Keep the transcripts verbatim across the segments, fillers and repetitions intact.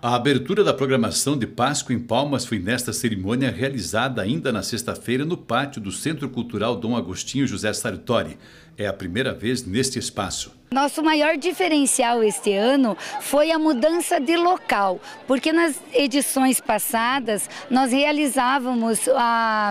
A abertura da programação de Páscoa em Palmas foi nesta cerimônia realizada ainda na sexta-feira no pátio do Centro Cultural Dom Agostinho José Sartori. É a primeira vez neste espaço. Nosso maior diferencial este ano foi a mudança de local, porque nas edições passadas nós realizávamos a...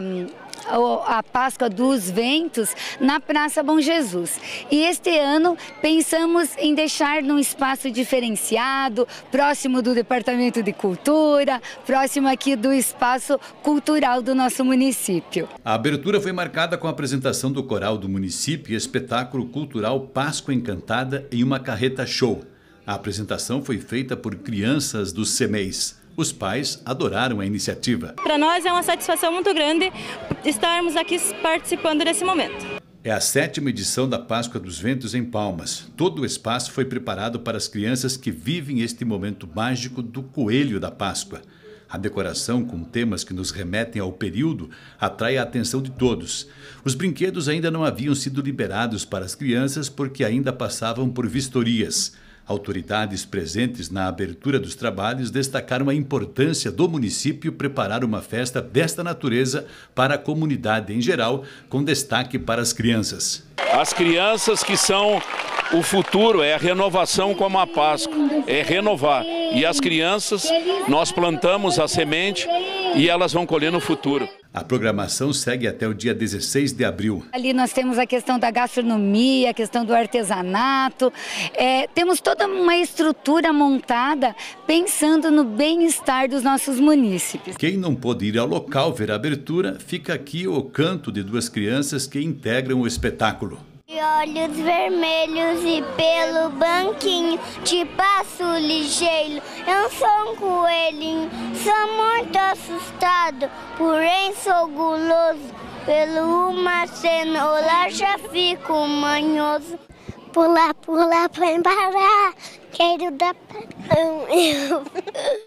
a Páscoa dos Ventos na Praça Bom Jesus. E este ano pensamos em deixar num espaço diferenciado, próximo do Departamento de Cultura, próximo aqui do espaço cultural do nosso município. A abertura foi marcada com a apresentação do coral do município e espetáculo cultural Páscoa Encantada em uma carreta show. A apresentação foi feita por crianças dos C M E Is. Os pais adoraram a iniciativa. Para nós é uma satisfação muito grande estarmos aqui participando desse momento. É a sétima edição da Páscoa dos Ventos em Palmas. Todo o espaço foi preparado para as crianças que vivem este momento mágico do Coelho da Páscoa. A decoração com temas que nos remetem ao período atrai a atenção de todos. Os brinquedos ainda não haviam sido liberados para as crianças porque ainda passavam por vistorias. Autoridades presentes na abertura dos trabalhos destacaram a importância do município preparar uma festa desta natureza para a comunidade em geral, com destaque para as crianças. As crianças que são o futuro, é a renovação como a Páscoa, é renovar. E as crianças, nós plantamos a semente e elas vão colher no futuro. A programação segue até o dia dezesseis de abril. Ali nós temos a questão da gastronomia, a questão do artesanato. É, temos toda uma estrutura montada pensando no bem-estar dos nossos munícipes. Quem não pôde ir ao local ver a abertura, fica aqui o canto de duas crianças que integram o espetáculo. De olhos vermelhos e pelo banquinho, te passo ligeiro, eu sou um coelhinho, sou muito assustado, porém sou guloso, pelo uma cenoura já fico manhoso. Pula, pula, pra embarar, quero dar pra...